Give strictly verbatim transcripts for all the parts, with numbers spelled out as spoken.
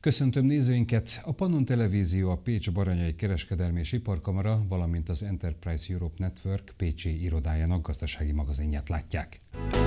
Köszöntöm nézőinket! A Pannon Televízió, a Pécs Baranyai Kereskedelmi és Iparkamara, valamint az Enterprise Europe Network pécsi irodájának gazdasági magazinját látják.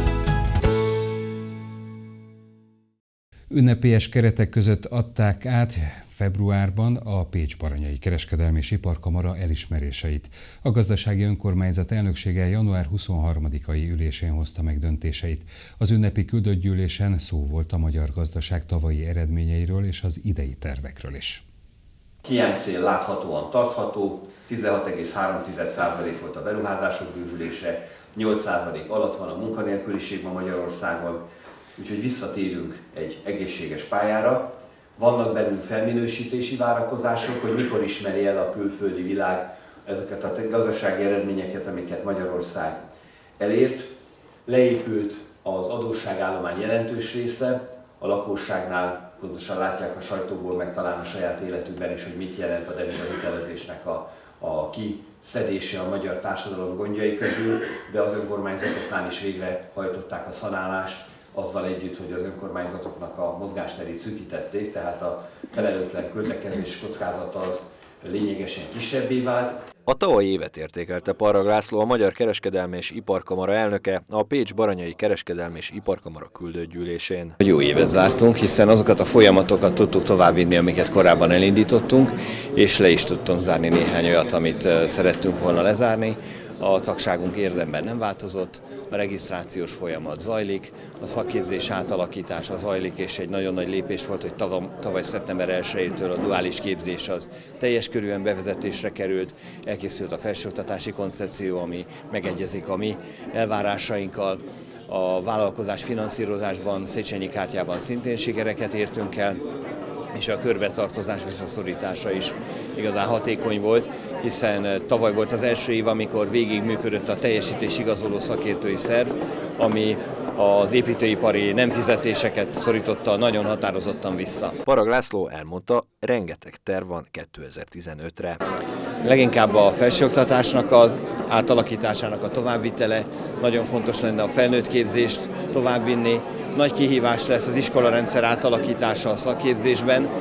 Ünnepélyes keretek között adták át februárban a Pécs Baranyai Kereskedelmi és Iparkamara elismeréseit. A gazdasági önkormányzat elnöksége január huszonharmadikai ülésén hozta meg döntéseit. Az ünnepi küldöttgyűlésen szó volt a magyar gazdaság tavalyi eredményeiről és az idei tervekről is. Hiánycél láthatóan tartható, tizenhat egész három százalék volt a beruházások bővülése, nyolc százalék alatt van a munkanélküliség ma Magyarországon, úgyhogy visszatérünk egy egészséges pályára. Vannak bennünk felminősítési várakozások, hogy mikor ismeri el a külföldi világ ezeket a gazdasági eredményeket, amiket Magyarország elért. Leépült az adósságállomány jelentős része, a lakosságnál pontosan látják a sajtóból, meg talán a saját életükben is, hogy mit jelent a devizahitelezésnek a, a kiszedése a magyar társadalom gondjai közül, de az önkormányzatoknál is végrehajtották a szanálást, azzal együtt, hogy az önkormányzatoknak a mozgásterét szűkítették, tehát a felelőtlen költekezés kockázata az lényegesen kisebbé vált. A tavalyi évet értékelte Parrag László, a Magyar Kereskedelmi és Iparkamara elnöke a Pécs Baranyai Kereskedelmi és Iparkamara küldöttgyűlésén. Jó évet zártunk, hiszen azokat a folyamatokat tudtuk továbbvinni, amiket korábban elindítottunk, és le is tudtunk zárni néhány olyat, amit szerettünk volna lezárni. A tagságunk érdemben nem változott, a regisztrációs folyamat zajlik, a szakképzés átalakítása zajlik, és egy nagyon nagy lépés volt, hogy tavaly, tavaly szeptember elsejétől a duális képzés az teljes körűen bevezetésre került, elkészült a felsőoktatási koncepció, ami megegyezik a mi elvárásainkkal. A vállalkozás finanszírozásban, Széchenyi kártyában szintén sikereket értünk el, és a körbetartozás visszaszorítása is igazán hatékony volt, hiszen tavaly volt az első év, amikor végig működött a teljesítés igazoló szakértői szerv, ami az építőipari nem fizetéseket szorította nagyon határozottan vissza. Parrag László elmondta, rengeteg terv van kétezer-tizenötre. Leginkább a felsőoktatásnak az átalakításának a továbbvitele, nagyon fontos lenne a felnőtt képzést továbbvinni. Nagy kihívás lesz az iskolarendszer átalakítása a szakképzésben.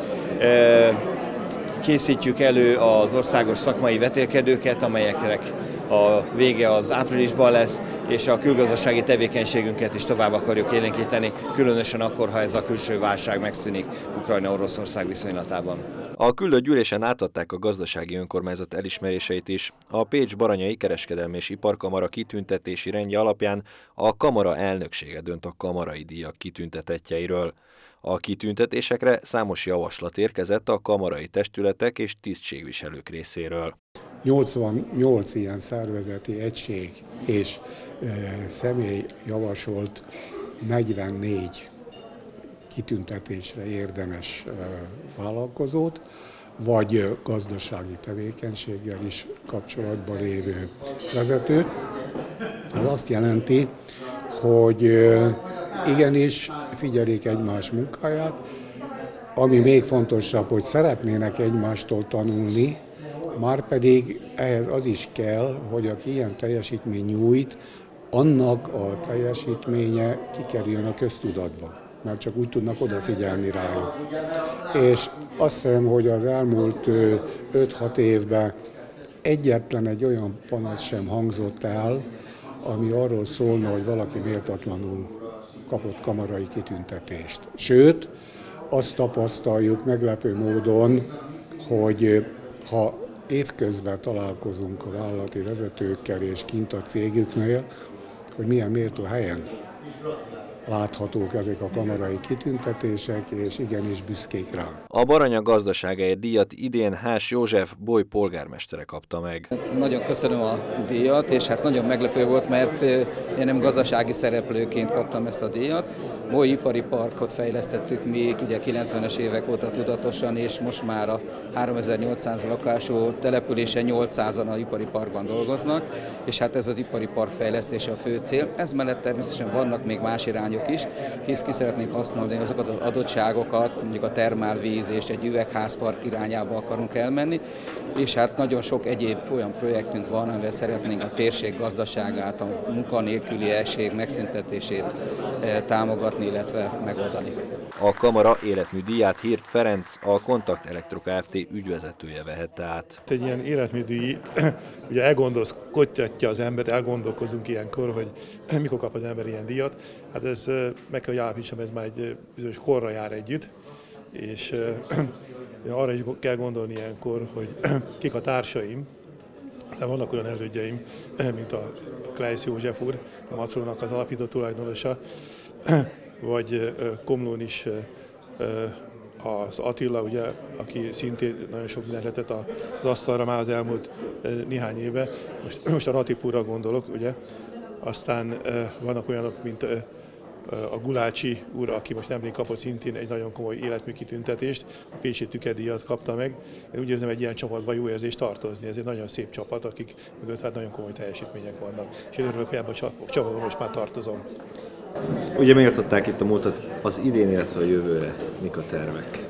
Készítjük elő az országos szakmai vetélkedőket, amelyeknek a vége az áprilisban lesz, és a külgazdasági tevékenységünket is tovább akarjuk élénkíteni, különösen akkor, ha ez a külső válság megszűnik Ukrajna-Oroszország viszonylatában. A küldöttgyűlésen átadták a gazdasági önkormányzat elismeréseit is. A Pécs Baranyai Kereskedelmi és Iparkamara kitüntetési rendje alapján a kamara elnöksége dönt a kamarai díjak kitüntetettjeiről. A kitüntetésekre számos javaslat érkezett a kamarai testületek és tisztségviselők részéről. nyolcvannyolc ilyen szervezeti egység és e, személy javasolt negyvennégy kitüntetésre érdemes e, vállalkozót, vagy gazdasági tevékenységgel is kapcsolatban lévő vezetőt. Ez azt jelenti, hogy e, igenis figyelik egymás munkáját, ami még fontosabb, hogy szeretnének egymástól tanulni, márpedig ehhez az is kell, hogy aki ilyen teljesítmény nyújt, annak a teljesítménye kikerüljön a köztudatba, mert csak úgy tudnak odafigyelni rájuk. És azt hiszem, hogy az elmúlt öt-hat évben egyetlen egy olyan panasz sem hangzott el, ami arról szólna, hogy valaki méltatlanul kapott kamarai kitüntetést. Sőt, azt tapasztaljuk meglepő módon, hogy ha évközben találkozunk a vállalati vezetőkkel és kint a cégüknél, hogy milyen méltó helyen láthatók ezek a kamarai kitüntetések, és igenis büszkék rá. A Baranya gazdaságáért díjat idén Háss József Boly polgármestere kapta meg. Nagyon köszönöm a díjat, és hát nagyon meglepő volt, mert én nem gazdasági szereplőként kaptam ezt a díjat. Boly ipari parkot fejlesztettük mi ugye kilencvenes évek óta tudatosan, és most már a háromezer-nyolcszáz lakású településen nyolcszázan az ipari parkban dolgoznak, és hát ez az ipari park fejlesztése a fő cél. Ez mellett természetesen vannak még más irányok is, hisz ki szeretnénk használni azokat az adottságokat, mondjuk a termálvíz és egy üvegházpark irányába akarunk elmenni, és hát nagyon sok egyéb olyan projektünk van, amivel szeretnénk a térség gazdaságát, a munkanélküliesség megszüntetését támogatni, illetve megoldani. A kamara életműdíját Hirt Ferenc, a Kontakt Elektro Kft. Ügyvezetője vehette át. Egy ilyen életműdíj, ugye elgondolkodtatja az embert, elgondolkozunk ilyenkor, hogy mikor kap az ember ilyen díjat. Hát ez, meg kell, hogy állapítsam, ez már egy bizonyos korra jár együtt, és arra is kell gondolni ilyenkor, hogy kik a társaim, de vannak olyan elődjeim, mint a Kleisz József úr, a Matrónak az alapító tulajdonosa, vagy Komlón is az Attila, ugye, aki szintén nagyon sok mindent letett az asztalra már az elmúlt néhány éve. Most, most a Ratipúrra gondolok, ugye. Aztán vannak olyanok, mint a Gulácsi úr, aki most nemrég kapott szintén egy nagyon komoly életmű kitüntetést, a Pécsi Tükerdíjat kapta meg. Én úgy érzem, egy ilyen csapatban jó érzés tartozni, ez egy nagyon szép csapat, akik mögött hát nagyon komoly teljesítmények vannak. És én örülök, hogy ebben a csapatban most már tartozom. Ugye megtartották itt a múltat, az idén, illetve a jövőre mik a tervek?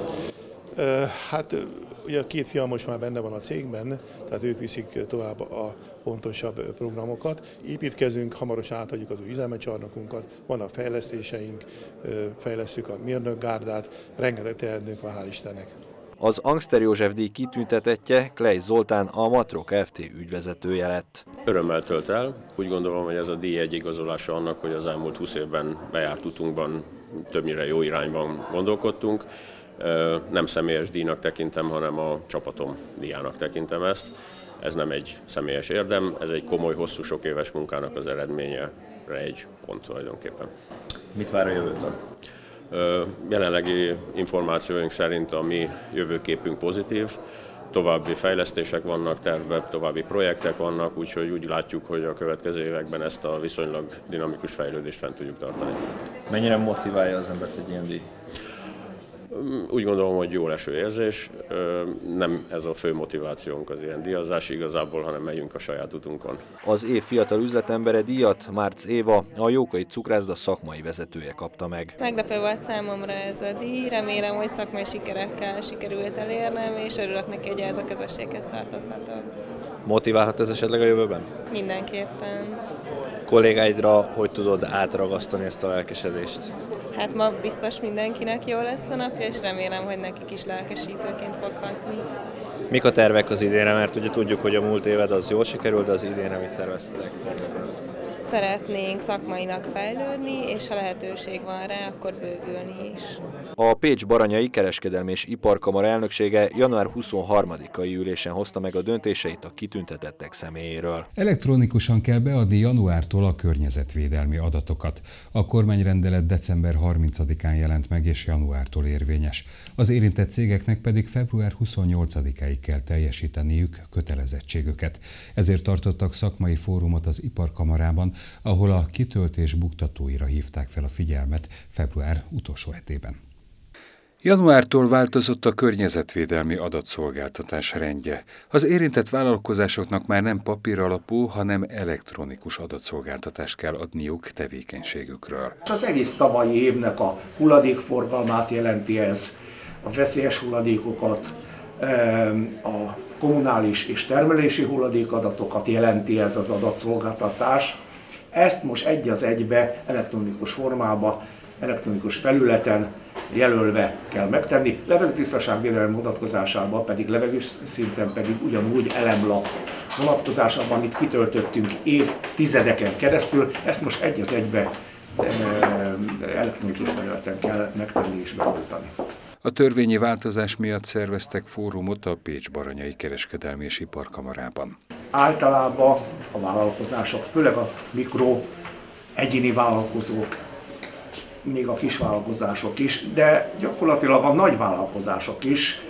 Hát ugye a két fiam most már benne van a cégben, tehát ők viszik tovább a pontosabb programokat. Építkezünk, hamarosan átadjuk az új üzemcsarnokunkat, vannak fejlesztéseink, fejlesztjük a mérnökgárdát, rengeteg teendőnk van, hál' Istennek. Az Angster József díj kitüntetettje Kleisz Zoltán, a Matro Kft. Ügyvezetője lett. Örömmel tölt el. Úgy gondolom, hogy ez a díj egy igazolása annak, hogy az elmúlt húsz évben bejárt utunkban többnyire jó irányban gondolkodtunk. Nem személyes díjnak tekintem, hanem a csapatom díjának tekintem ezt. Ez nem egy személyes érdem, ez egy komoly, hosszú, sok éves munkának az eredménye, egy pont tulajdonképpen. Mit vár a jövőtől? Jelenlegi információink szerint a mi jövőképünk pozitív, további fejlesztések vannak tervben, további projektek vannak, úgyhogy úgy látjuk, hogy a következő években ezt a viszonylag dinamikus fejlődést fent tudjuk tartani. Mennyire motiválja az embert egy ilyen díj? Úgy gondolom, hogy jó leső érzés, nem ez a fő motivációnk az ilyen díjazás igazából, hanem megyünk a saját utunkon. Az év fiatal üzletembere díjat Márc Éva, a Jókai Cukrászda szakmai vezetője kapta meg. Meglepő volt számomra ez a díj, remélem, hogy szakmai sikerekkel sikerült elérnem, és örülök neki, hogy ez a közösséghez tartozhatok. Motiválhat ez esetleg a jövőben? Mindenképpen. Kollégáidra hogy tudod átragasztani ezt a lelkesedést? Hát ma biztos mindenkinek jó lesz a napja, és remélem, hogy nekik is lelkesítőként fog hatni. Mik a tervek az idénre, mert ugye tudjuk, hogy a múlt éved az jól sikerült, de az idénre mit terveztek? Szeretnénk szakmainak fejlődni, és ha lehetőség van rá, akkor bővülni is. A Pécs-Baranyai Kereskedelmi és Iparkamara elnöksége január huszonharmadikai ülésen hozta meg a döntéseit a kitüntetettek személyéről. Elektronikusan kell beadni januártól a környezetvédelmi adatokat. A kormányrendelet december harmincadikán jelent meg és januártól érvényes. Az érintett cégeknek pedig február huszonnyolcadikáig kell teljesíteniük kötelezettségüket. Ezért tartottak szakmai fórumot az Iparkamarában, ahol a kitöltés buktatóira hívták fel a figyelmet február utolsó hetében. Januártól változott a környezetvédelmi adatszolgáltatás rendje. Az érintett vállalkozásoknak már nem papír alapú, hanem elektronikus adatszolgáltatást kell adniuk tevékenységükről. Az egész tavalyi évnek a hulladékforgalmát jelenti ez, a veszélyes hulladékokat, a kommunális és termelési hulladékadatokat jelenti ez az adatszolgáltatás. Ezt most egy az egybe elektronikus formába, elektronikus felületen jelölve kell megtenni. Levegőtisztaságvédelem vonatkozásában pedig levegős szinten pedig ugyanúgy elemlap vonatkozásában itt kitöltöttünk évtizedeken keresztül, ezt most egy az egybe elektronikus felületen kell megtenni és beoltani. A törvényi változás miatt szerveztek fórumot a Pécs-Baranyai Kereskedelmi és Iparkamarában. Általában a vállalkozások, főleg a mikro egyéni vállalkozók, még a kisvállalkozások is, de gyakorlatilag a nagy vállalkozások is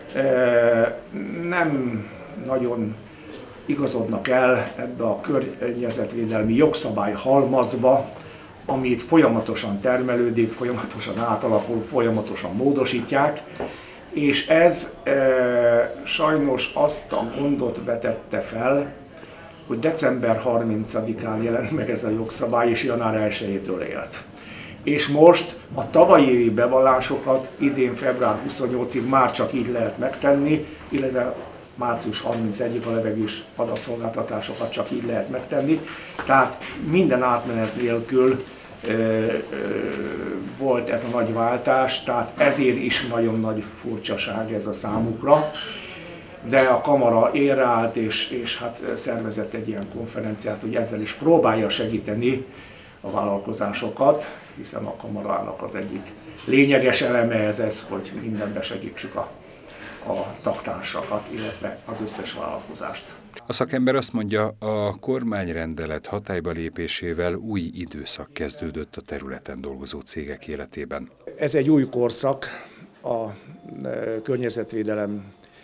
nem nagyon igazodnak el ebbe a környezetvédelmi jogszabály halmazba, amit folyamatosan termelődik, folyamatosan átalakul, folyamatosan módosítják, és ez e, sajnos azt a gondot vetette fel, hogy december harmincadikán jelent meg ez a jogszabály, és január elsejétől élt. És most a tavalyi évi bevallásokat idén február huszonnyolcadikáig már csak így lehet megtenni, illetve március harmincegyedikéig a levegős adatszolgáltatásokat csak így lehet megtenni. Tehát minden átmenet nélkül volt ez a nagy váltás, tehát ezért is nagyon nagy furcsaság ez a számukra. De a kamara érre állt, és, és hát szervezett egy ilyen konferenciát, hogy ezzel is próbálja segíteni a vállalkozásokat, hiszen a kamarának az egyik lényeges eleme ez, ez hogy mindenben segítsük a, a tagtársakat, illetve az összes vállalkozást. A szakember azt mondja, a kormányrendelet hatályba lépésével új időszak kezdődött a területen dolgozó cégek életében. Ez egy új korszak a környezetvédelem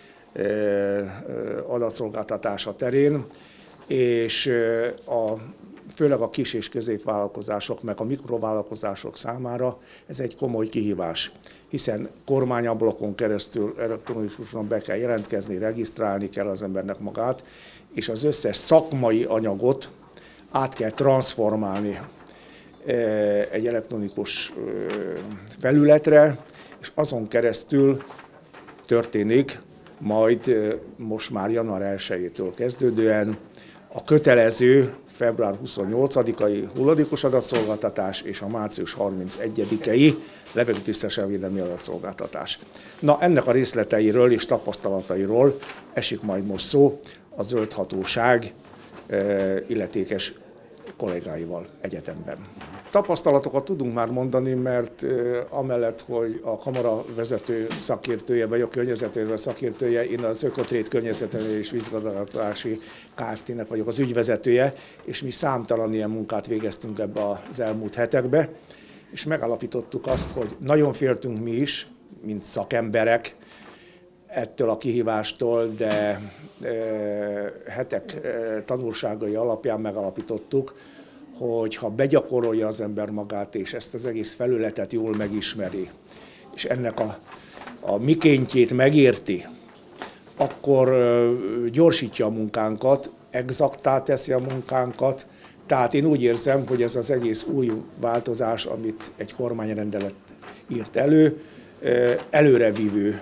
adatszolgáltatása terén, és a, főleg a kis és középvállalkozások, meg a mikrovállalkozások számára ez egy komoly kihívás, hiszen kormányablakon keresztül elektronikusan be kell jelentkezni, regisztrálni kell az embernek magát, és az összes szakmai anyagot át kell transformálni egy elektronikus felületre, és azon keresztül történik majd most már január elsejétől kezdődően a kötelező február huszonnyolcadikai hulladékos adatszolgáltatás és a március harmincegyedikei levegőtisztaságvédelmi adatszolgáltatás. Na, ennek a részleteiről és tapasztalatairól esik majd most szó a Zöld Hatóság illetékes kollégáival egyetemben. Tapasztalatokat tudunk már mondani, mert amellett, hogy a kamara vezető szakértője vagy a környezetvédelmi szakértője, én az Ökotrade környezetvédelmi és vízgazdálkodási Kft-nek vagyok az ügyvezetője, és mi számtalan ilyen munkát végeztünk ebbe az elmúlt hetekbe, és megállapítottuk azt, hogy nagyon féltünk mi is, mint szakemberek, ettől a kihívástól, de hetek tanulságai alapján megalapítottuk, hogy ha begyakorolja az ember magát, és ezt az egész felületet jól megismeri, és ennek a, a mikéntjét megérti, akkor gyorsítja a munkánkat, exaktá teszi a munkánkat. Tehát én úgy érzem, hogy ez az egész új változás, amit egy kormányrendelet írt elő, előrevívő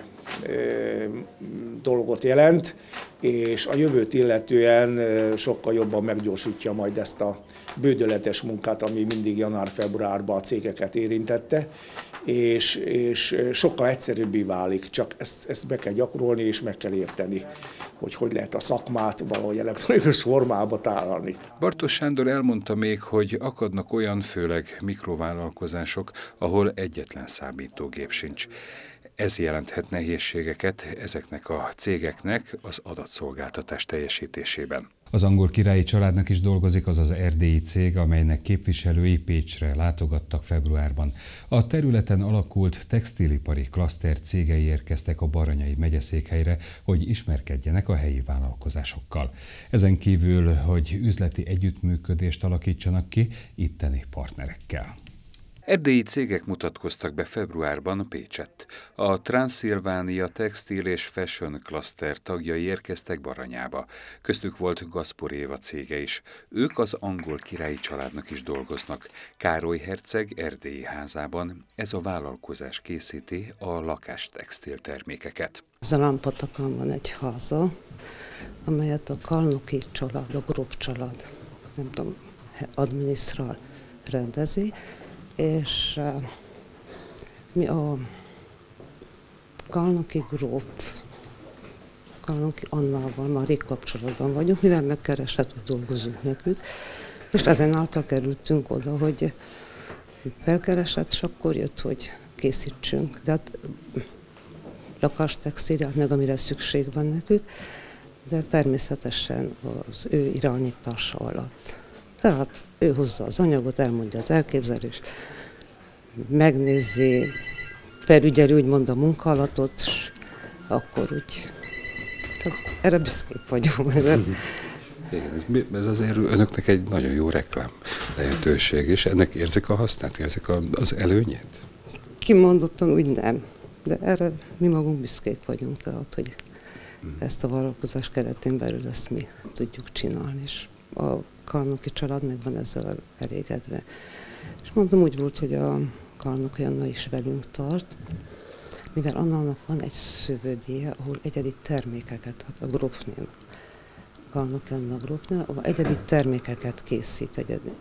dolgot jelent, és a jövőt illetően sokkal jobban meggyorsítja majd ezt a bődöletes munkát, ami mindig január-februárban a cégeket érintette, és, és sokkal egyszerűbbé válik, csak ezt, ezt be kell gyakorolni és meg kell érteni, hogy hogy lehet a szakmát valahogy elektronikus formába tálalni. Bartos Sándor elmondta még, hogy akadnak olyan, főleg mikrovállalkozások, ahol egyetlen számítógép sincs. Ez jelenthet nehézségeket ezeknek a cégeknek az adatszolgáltatás teljesítésében. Az angol királyi családnak is dolgozik az az erdélyi cég, amelynek képviselői Pécsre látogattak februárban. A területen alakult textilipari klaszter cégei érkeztek a Baranyai megyeszékhelyre, hogy ismerkedjenek a helyi vállalkozásokkal. Ezen kívül, hogy üzleti együttműködést alakítsanak ki itteni partnerekkel. Erdélyi cégek mutatkoztak be februárban Pécsett. A Transylvania Textil és Fashion Cluster tagjai érkeztek Baranyába. Köztük volt Gazpor Éva cége is. Ők az angol királyi családnak is dolgoznak. Károly herceg erdélyi házában ez a vállalkozás készíti a lakástextil termékeket. Az a Lámpatakán van egy háza, amelyet a Kalnoki család, a Gróf család, nem tudom, adminisztrál, rendezi, és uh, mi a Kalnoki gróf, Kalnoki Annával már rég kapcsolatban vagyunk, mivel megkeresett, hogy dolgozunk nekük, és ezen által kerültünk oda, hogy felkeresett, és akkor jött, hogy készítsünk. De hát lakástextíliát meg amire szükség van nekük, de természetesen az ő irányítása alatt. Tehát ő hozza az anyagot, elmondja az elképzelést, megnézi, felügyeli úgymond a munkálatot, és akkor úgy, tehát erre büszkék vagyunk. Igen, ez, ez azért önöknek egy nagyon jó reklám lehetőség, és ennek érzik a hasznát, érzik a, az előnyét? Kimondottan úgy nem, de erre mi magunk büszkék vagyunk, tehát hogy ezt a vállalkozás keretén belül ezt mi tudjuk csinálni, és a Kalnoki család meg van ezzel elégedve. És mondom, úgy volt, hogy a Kalnoki Anna is velünk tart, mivel Annának van egy szövődéje, ahol egyedi termékeket, hát a grófnél, Kalnoki Anna grófnél, ahol egyedi termékeket készít, egyedi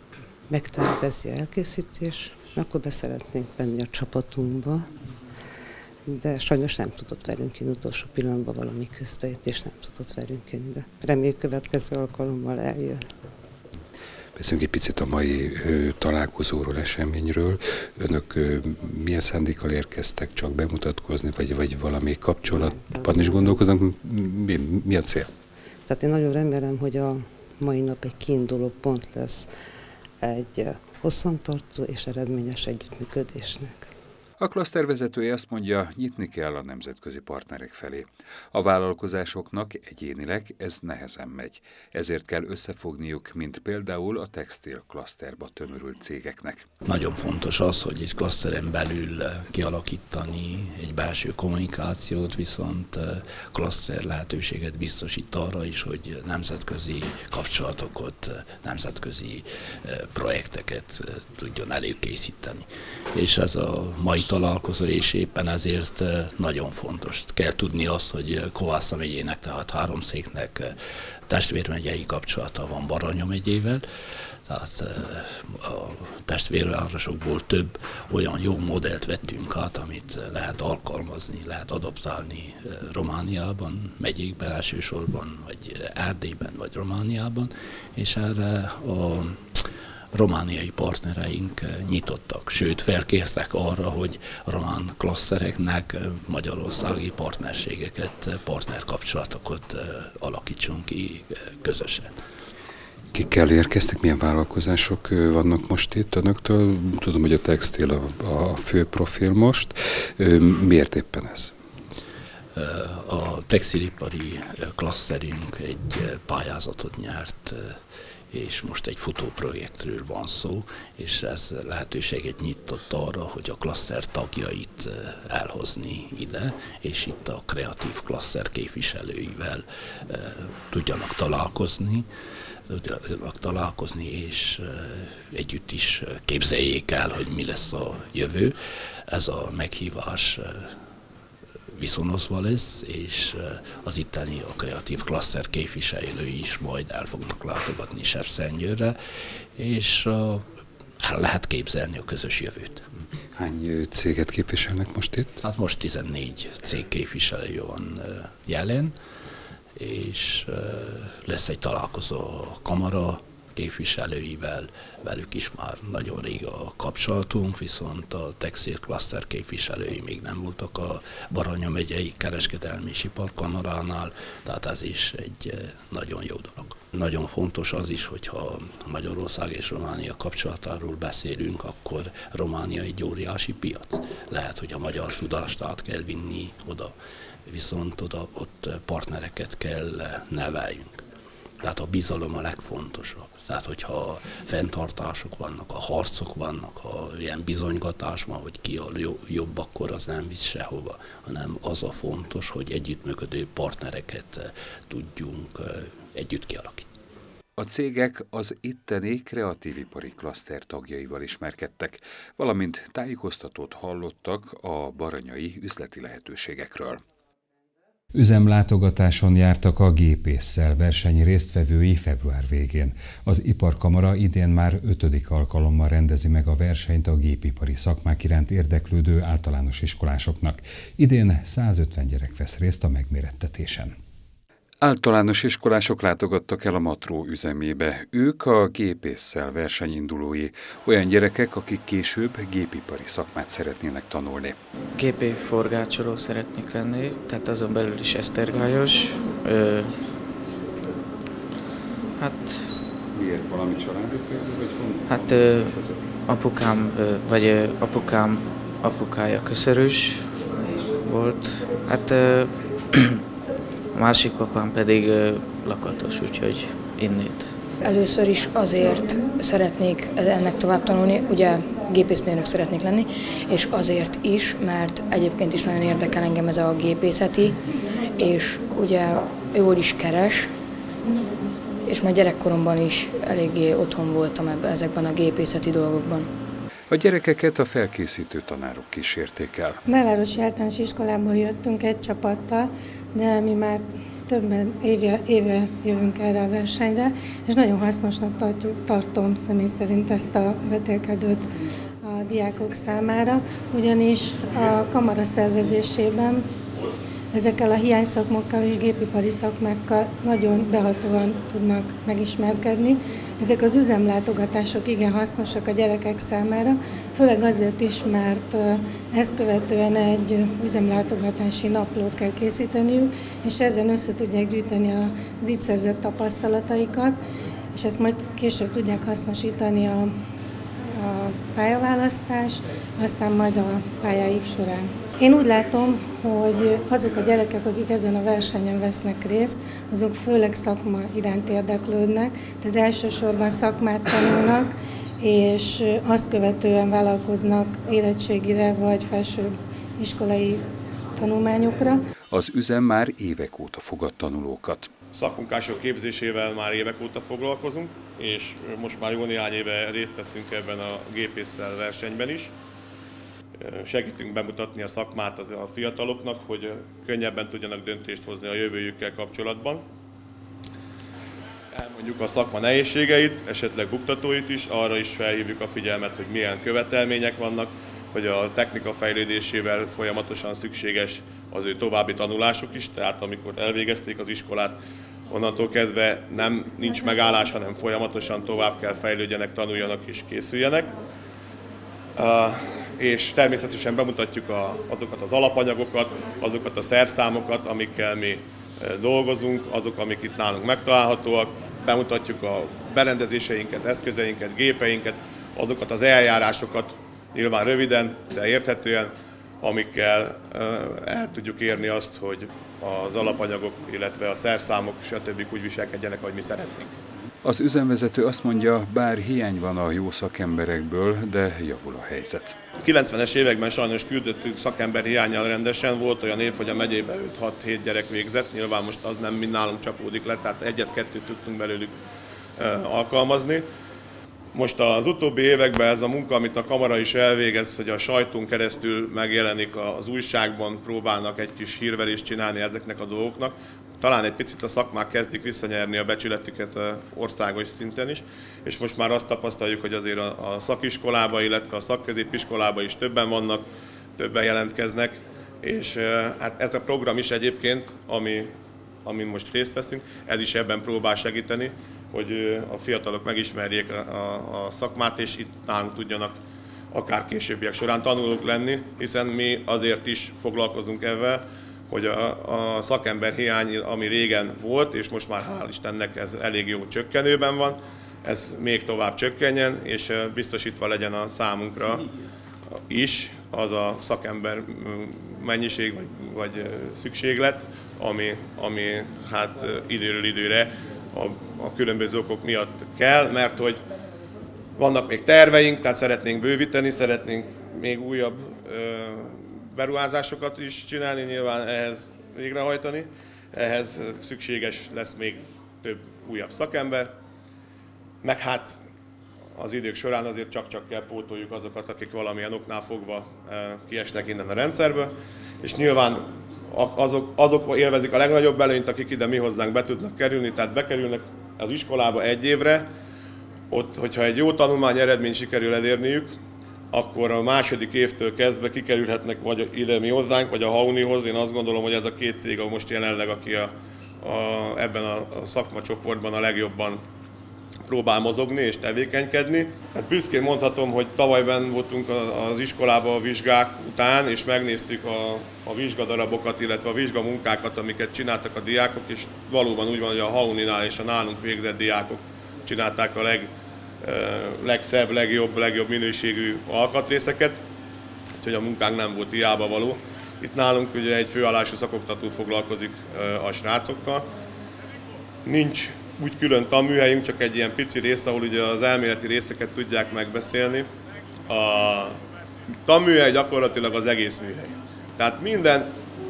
megtervezi, elkészíti, és akkor be szeretnénk venni a csapatunkba, de sajnos nem tudott velünk jönni, utolsó pillanatban valami közbejött, és nem tudott velünk jönni, de reméljük következő alkalommal eljön. Beszéljünk egy picit a mai ö, találkozóról, eseményről. Önök ö, milyen szándékkal érkeztek, csak bemutatkozni, vagy, vagy valami kapcsolatban is gondolkoznak? Mi, mi a cél? Tehát én nagyon remélem, hogy a mai nap egy kiinduló pont lesz egy hosszantartó és eredményes együttműködésnek. A klaszter vezetője azt mondja, nyitni kell a nemzetközi partnerek felé. A vállalkozásoknak egyénileg ez nehezen megy. Ezért kell összefogniuk, mint például a textil klaszterba tömörült cégeknek. Nagyon fontos az, hogy egy klaszteren belül kialakítani egy belső kommunikációt, viszont klaszter lehetőséget biztosít arra is, hogy nemzetközi kapcsolatokat, nemzetközi projekteket tudjon előkészíteni. És ez a mai találkozó, és éppen ezért nagyon fontos. Kell tudni azt, hogy Kovászna megyének, tehát Háromszéknek testvérmegyei kapcsolata van Baranya megyével, tehát a testvérvárosokból több olyan jogmodellt vettünk át, amit lehet alkalmazni, lehet adaptálni Romániában, megyékben elsősorban, vagy Erdélyben, vagy Romániában, és erre a romániai partnereink nyitottak, sőt felkértek arra, hogy a román klasztereknek magyarországi partnerségeket, partnerkapcsolatokat alakítsunk ki közösen. Kikkel érkeztek, milyen vállalkozások vannak most itt önöktől? Tudom, hogy a textil a, a fő profil most. Miért éppen ez? A textilipari klaszterünk egy pályázatot nyert, és most egy futóprojektről van szó, és ez lehetőséget nyitott arra, hogy a klaszter tagjait elhozni ide, és itt a kreatív klaszter képviselőivel tudjanak találkozni, tudjanak találkozni, és együtt is képzeljék el, hogy mi lesz a jövő. Ez a meghívás viszonozva lesz, és az itteni a kreatív klaszter képviselői is majd el fognak látogatni Sepsiszentgyőrre, és el lehet képzelni a közös jövőt. Hány céget képviselnek most itt? Hát most tizennégy cég képviselő van jelen, és lesz egy találkozó a kamara képviselőivel, velük is már nagyon rég a kapcsolatunk, viszont a textil klaszter képviselői még nem voltak a Baranya megyei kereskedelmi és iparkamaránál, tehát ez is egy nagyon jó dolog. Nagyon fontos az is, hogyha Magyarország és Románia kapcsolatáról beszélünk, akkor Románia egy óriási piac. Lehet, hogy a magyar tudást át kell vinni oda, viszont oda ott partnereket kell neveljünk. Tehát a bizalom a legfontosabb. Tehát, hogyha fenntartások vannak, a harcok vannak, ha ilyen bizonygatás van, hogy ki a jobb, akkor az nem visz sehova, hanem az a fontos, hogy együttműködő partnereket tudjunk együtt kialakítani. A cégek az itteni kreatívipari klaszter tagjaival ismerkedtek, valamint tájékoztatót hallottak a baranyai üzleti lehetőségekről. Üzemlátogatáson jártak a gépésszel verseny résztvevői február végén. Az Iparkamara idén már ötödik alkalommal rendezi meg a versenyt a gépipari szakmák iránt érdeklődő általános iskolásoknak. Idén százötven gyerek vesz részt a megmérettetésen. Általános iskolások látogattak el a Matró üzemébe. Ők a gépésszel versenyindulói, olyan gyerekek, akik később gépipari szakmát szeretnének tanulni. Gépi forgácsoló szeretnék lenni, tehát azon belül is esztergályos. Ö, hát... Miért? Valami családi például, vagy honnan? Hát ö, apukám, ö, vagy ö, apukám, apukája köszörűs volt. Hát... Ö, A másik papám pedig ö, lakatos, úgyhogy innét. Először is azért szeretnék ennek tovább tanulni, ugye gépészmérnök szeretnék lenni, és azért is, mert egyébként is nagyon érdekel engem ez a gépészeti, és ugye jól is keres, és már gyerekkoromban is eléggé otthon voltam ebben, ezekben a gépészeti dolgokban. A gyerekeket a felkészítő tanárok kísérték el. A belvárosi általános iskolából jöttünk egy csapattal, de mi már többen éve, éve jövünk erre a versenyre, és nagyon hasznosnak tartjuk, tartom személy szerint ezt a vetélkedőt a diákok számára, ugyanis a kamara szervezésében ezekkel a hiányszakmokkal és gépipari szakmákkal nagyon behatóan tudnak megismerkedni. Ezek az üzemlátogatások igen hasznosak a gyerekek számára, főleg azért is, mert ezt követően egy üzemlátogatási naplót kell készíteniük, és ezen össze tudják gyűjteni az itt szerzett tapasztalataikat, és ezt majd később tudják hasznosítani a, a pályaválasztás, aztán majd a pályáik során. Én úgy látom, hogy azok a gyerekek, akik ezen a versenyen vesznek részt, azok főleg szakma iránt érdeklődnek, tehát elsősorban szakmát tanulnak, és azt követően vállalkoznak érettségire vagy felsőbb iskolai tanulmányokra. Az üzem már évek óta fogad tanulókat. Szakmunkások képzésével már évek óta foglalkozunk, és most már jó néhány éve részt veszünk ebben a gépésszel versenyben is. Segítünk bemutatni a szakmát az a fiataloknak, hogy könnyebben tudjanak döntést hozni a jövőjükkel kapcsolatban. Elmondjuk a szakma nehézségeit, esetleg buktatóit is, arra is felhívjuk a figyelmet, hogy milyen követelmények vannak, hogy a technika fejlődésével folyamatosan szükséges az ő további tanulásuk is, tehát amikor elvégezték az iskolát, onnantól kezdve nem nincs megállás, hanem folyamatosan tovább kell fejlődjenek, tanuljanak és készüljenek. Uh, és természetesen bemutatjuk a, azokat az alapanyagokat, azokat a szerszámokat, amikkel mi dolgozunk, azok, amik itt nálunk megtalálhatóak, bemutatjuk a berendezéseinket, eszközeinket, gépeinket, azokat az eljárásokat, nyilván röviden, de érthetően, amikkel uh, el tudjuk érni azt, hogy az alapanyagok, illetve a szerszámok, stb. Úgy viselkedjenek, ahogy mi szeretnénk. Az üzemvezető azt mondja, bár hiány van a jó szakemberekből, de javul a helyzet. A kilencvenes években sajnos küldöttünk szakember hiánnyal rendesen, volt olyan év, hogy a megyében öt-hat-hét gyerek végzett, nyilván most az nem mind nálunk csapódik le, tehát egyet-kettőt tudtunk belőlük alkalmazni. Most az utóbbi években ez a munka, amit a kamara is elvégez, hogy a sajtón keresztül megjelenik az újságban, próbálnak egy kis hírverést csinálni ezeknek a dolgoknak. Talán egy picit a szakmák kezdik visszanyerni a becsületüket országos szinten is, és most már azt tapasztaljuk, hogy azért a szakiskolába, illetve a szakközépiskolába is többen vannak, többen jelentkeznek, és hát ez a program is egyébként, ami, amin most részt veszünk, ez is ebben próbál segíteni, hogy a fiatalok megismerjék a, a, a szakmát, és itt nálunk tudjanak akár későbbiek során tanulók lenni, hiszen mi azért is foglalkozunk ezzel, hogy a, a szakember hiány, ami régen volt, és most már hál' Istennek ez elég jó csökkenőben van, ez még tovább csökkenjen, és biztosítva legyen a számunkra is az a szakember mennyiség vagy, vagy szükséglet, ami, ami hát időről időre a, a különböző okok miatt kell, mert hogy vannak még terveink, tehát szeretnénk bővíteni, szeretnénk még újabb ö, beruházásokat is csinálni, nyilván ehhez végrehajtani. Ehhez szükséges lesz még több újabb szakember, meg hát az idők során azért csak-csak kell pótoljuk azokat, akik valamilyen oknál fogva kiesnek innen a rendszerből, és nyilván azok, azok élvezik a legnagyobb előnyt, akik ide mi hozzánk be tudnak kerülni, tehát bekerülnek az iskolába egy évre, ott, hogyha egy jó tanulmány eredményt sikerül elérniük, akkor a második évtől kezdve kikerülhetnek vagy ide mi hozzánk, vagy a Haunihoz. Én azt gondolom, hogy ez a két cég a most jelenleg, aki a, a, ebben a, a szakmacsoportban a legjobban próbál mozogni és tevékenykedni. Hát büszkén mondhatom, hogy tavaly benn voltunk az iskolában a vizsgák után, és megnéztük a, a vizsgadarabokat, illetve a vizsgamunkákat, amiket csináltak a diákok, és valóban úgy van, hogy a Hauninál és a nálunk végzett diákok csinálták a leg, legszebb, legjobb, legjobb minőségű alkatrészeket, úgyhogy a munkánk nem volt hiába való. Itt nálunk ugye egy főállású szakoktató foglalkozik a srácokkal. Nincs úgy külön tanműhelyünk, csak egy ilyen pici rész, ahol ugye az elméleti részeket tudják megbeszélni. A tanműhely gyakorlatilag az egész műhely. Tehát minden,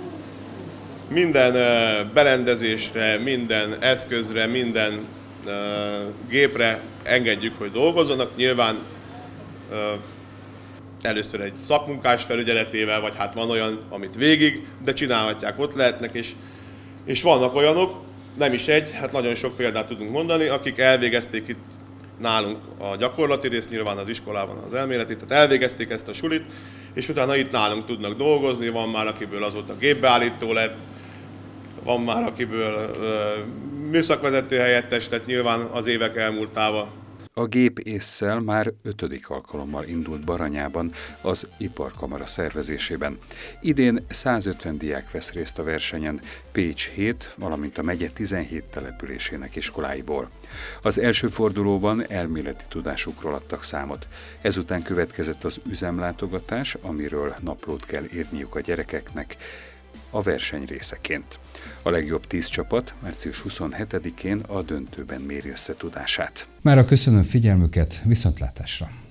minden berendezésre, minden eszközre, minden gépre engedjük, hogy dolgozzanak. Nyilván először egy szakmunkás felügyeletével, vagy hát van olyan, amit végig, de csinálhatják, ott lehetnek, és És vannak olyanok, nem is egy, hát nagyon sok példát tudunk mondani, akik elvégezték itt nálunk a gyakorlati részt, nyilván az iskolában az elméleti, tehát elvégezték ezt a sulit, és utána itt nálunk tudnak dolgozni, van már akiből azóta gépbeállító lett, van már akiből műszakvezető helyettes, tehát nyilván az évek elmúltával. A gép ésszel már ötödik alkalommal indult Baranyában az Iparkamara szervezésében. Idén százötven diák vesz részt a versenyen, Pécs hét, valamint a megye tizenhét településének iskoláiból. Az első fordulóban elméleti tudásukról adtak számot. Ezután következett az üzemlátogatás, amiről naplót kell írniuk a gyerekeknek a verseny részeként. A legjobb tíz csapat március huszonhetedikén a döntőben méri össze tudását. Mára köszönöm figyelmüket, viszontlátásra!